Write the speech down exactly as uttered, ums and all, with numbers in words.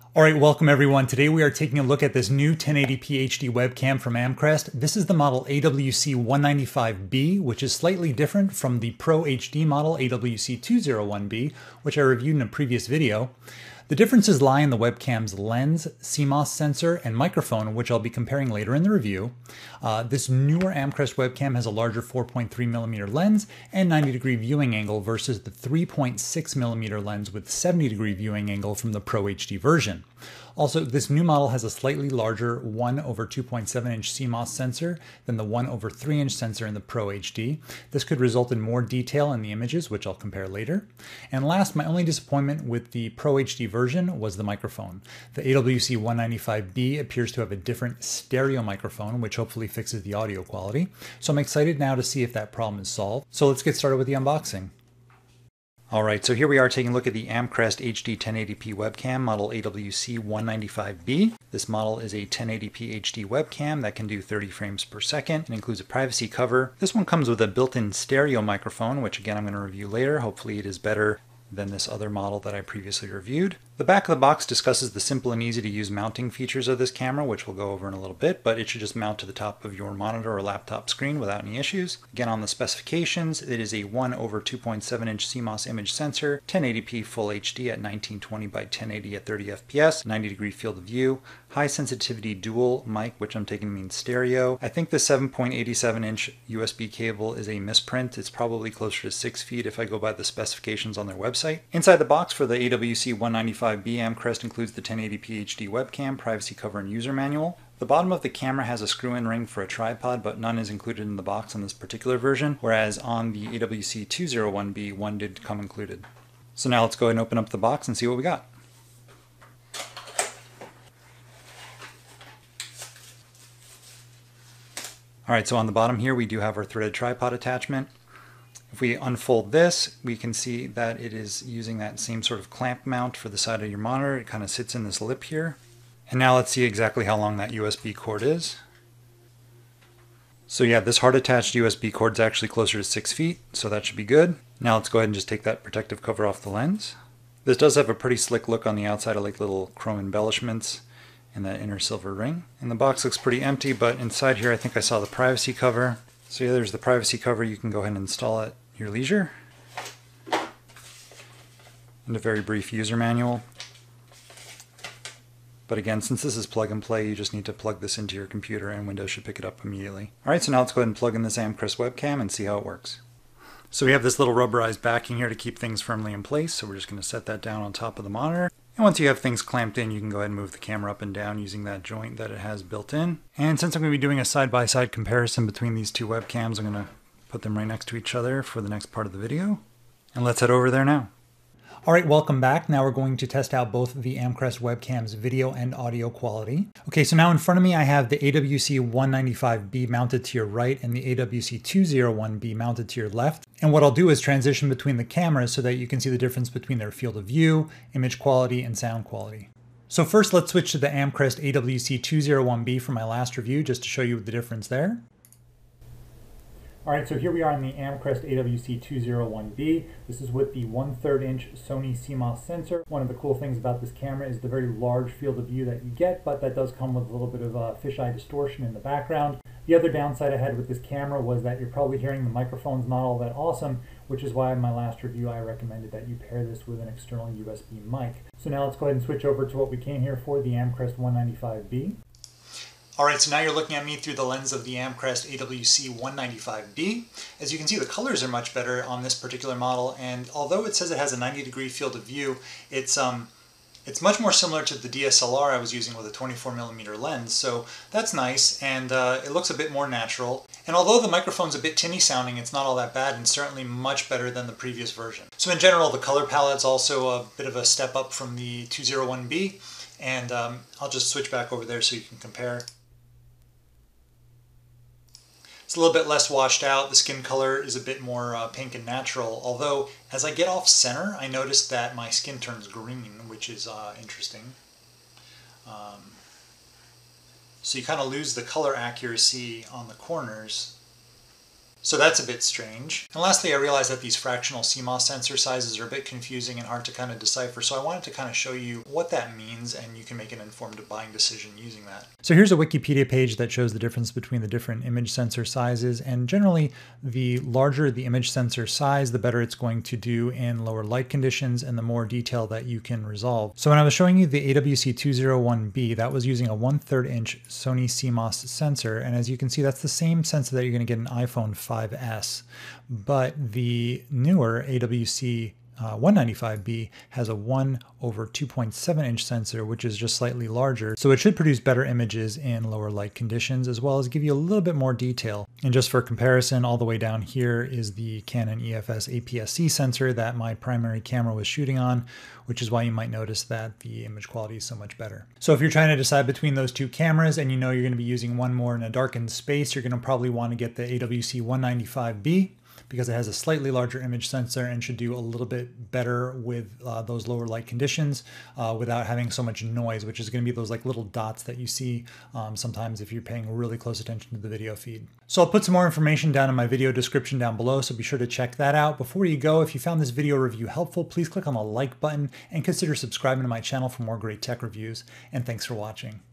Alright, welcome everyone. Today we are taking a look at this new ten eighty p H D webcam from Amcrest. This is the model A W C one ninety-five B, which is slightly different from the Pro H D model A W C two oh one B, which I reviewed in a previous video. The differences lie in the webcam's lens, C M O S sensor, and microphone, which I'll be comparing later in the review. Uh, this newer Amcrest webcam has a larger four point three millimeter lens and ninety degree viewing angle versus the three point six millimeter lens with seventy degree viewing angle from the Pro H D version. Also, this new model has a slightly larger one over two point seven inch C M O S sensor than the one over three inch sensor in the Pro H D. This could result in more detail in the images, which I'll compare later. And last, my only disappointment with the Pro H D version was the microphone. The A W C one ninety-five B appears to have a different stereo microphone, which hopefully fixes the audio quality. So I'm excited now to see if that problem is solved. So let's get started with the unboxing. Alright, so here we are taking a look at the Amcrest H D ten eighty p webcam, model A W C one ninety-five B. This model is a ten eighty p H D webcam that can do thirty frames per second. It includes a privacy cover. This one comes with a built-in stereo microphone, which again I'm going to review later. Hopefully it is better than this other model that I previously reviewed. The back of the box discusses the simple and easy to use mounting features of this camera, which we'll go over in a little bit, but it should just mount to the top of your monitor or laptop screen without any issues. Again, on the specifications, it is a one over two point seven inch C M O S image sensor, ten eighty p full H D at nineteen twenty by ten eighty at thirty F P S, ninety degree field of view, high sensitivity dual mic, which I'm taking to mean stereo. I think the seven point eight seven inch U S B cable is a misprint. It's probably closer to six feet if I go by the specifications on their website. Inside the box for the A W C one ninety-five B, Amcrest includes the ten eighty p H D webcam, privacy cover, and user manual. The bottom of the camera has a screw-in ring for a tripod, but none is included in the box on this particular version, whereas on the A W C two oh one B, one did come included. So now let's go ahead and open up the box and see what we got. Alright, so on the bottom here we do have our threaded tripod attachment. If we unfold this, we can see that it is using that same sort of clamp mount for the side of your monitor. It kind of sits in this lip here. And now let's see exactly how long that U S B cord is. So yeah, this hard attached U S B cord is actually closer to six feet, so that should be good. Now let's go ahead and just take that protective cover off the lens. This does have a pretty slick look on the outside. I like little chrome embellishments and that inner silver ring. And the box looks pretty empty, but inside here I think I saw the privacy cover. So yeah, there's the privacy cover. You can go ahead and install it at your leisure. And a very brief user manual. But again, since this is plug and play, you just need to plug this into your computer and Windows should pick it up immediately. Alright, so now let's go ahead and plug in this Amcrest webcam and see how it works. So we have this little rubberized backing here to keep things firmly in place, so we're just going to set that down on top of the monitor. And once you have things clamped in, you can go ahead and move the camera up and down using that joint that it has built in. And since I'm going to be doing a side-by-side comparison between these two webcams, I'm going to put them right next to each other for the next part of the video. And let's head over there now. Alright, welcome back. Now we're going to test out both the Amcrest webcam's video and audio quality. Okay, so now in front of me I have the A W C one ninety-five B mounted to your right and the A W C two oh one B mounted to your left. And what I'll do is transition between the cameras so that you can see the difference between their field of view, image quality, and sound quality. So first let's switch to the Amcrest A W C two oh one B from my last review just to show you the difference there. Alright, so here we are on the Amcrest A W C two oh one B. This is with the one third inch Sony C M O S sensor. One of the cool things about this camera is the very large field of view that you get, but that does come with a little bit of uh, fisheye distortion in the background. The other downside I had with this camera was that you're probably hearing the microphone's not all that awesome, which is why in my last review I recommended that you pair this with an external U S B mic. So now let's go ahead and switch over to what we came here for, the Amcrest one ninety-five B. Alright, so now you're looking at me through the lens of the Amcrest A W C one ninety-five B. As you can see, the colors are much better on this particular model, and although it says it has a ninety degree field of view, it's um, it's much more similar to the D S L R I was using with a twenty-four millimeter lens, so that's nice, and uh, it looks a bit more natural. And although the microphone's a bit tinny sounding, it's not all that bad, and certainly much better than the previous version. So in general, the color palette's also a bit of a step up from the two oh one B, and um, I'll just switch back over there so you can compare. It's a little bit less washed out. The skin color is a bit more uh, pink and natural, although as I get off center, I notice that my skin turns green, which is uh, interesting. Um, so you kind of lose the color accuracy on the corners. So that's a bit strange. And lastly, I realized that these fractional C MOS sensor sizes are a bit confusing and hard to kind of decipher, so I wanted to kind of show you what that means, and you can make an informed buying decision using that. So here's a Wikipedia page that shows the difference between the different image sensor sizes, and generally the larger the image sensor size, the better it's going to do in lower light conditions and the more detail that you can resolve. So when I was showing you the A W C two oh one B, that was using a one third inch Sony C MOS sensor, and as you can see, that's the same sensor that you're going to get in iPhone five S, but the newer A W C Uh, one ninety-five B has a one over two point seven inch sensor, which is just slightly larger, so it should produce better images in lower light conditions, as well as give you a little bit more detail. And just for comparison, all the way down here is the Canon E F S A P S C sensor that my primary camera was shooting on, which is why you might notice that the image quality is so much better. So if you're trying to decide between those two cameras and you know you're going to be using one more in a darkened space, you're going to probably want to get the A W C one ninety-five B, because it has a slightly larger image sensor and should do a little bit better with uh, those lower light conditions uh, without having so much noise, which is going to be those like little dots that you see um, sometimes if you're paying really close attention to the video feed. So I'll put some more information down in my video description down below, so be sure to check that out. Before you go, if you found this video review helpful, please click on the like button and consider subscribing to my channel for more great tech reviews. And thanks for watching.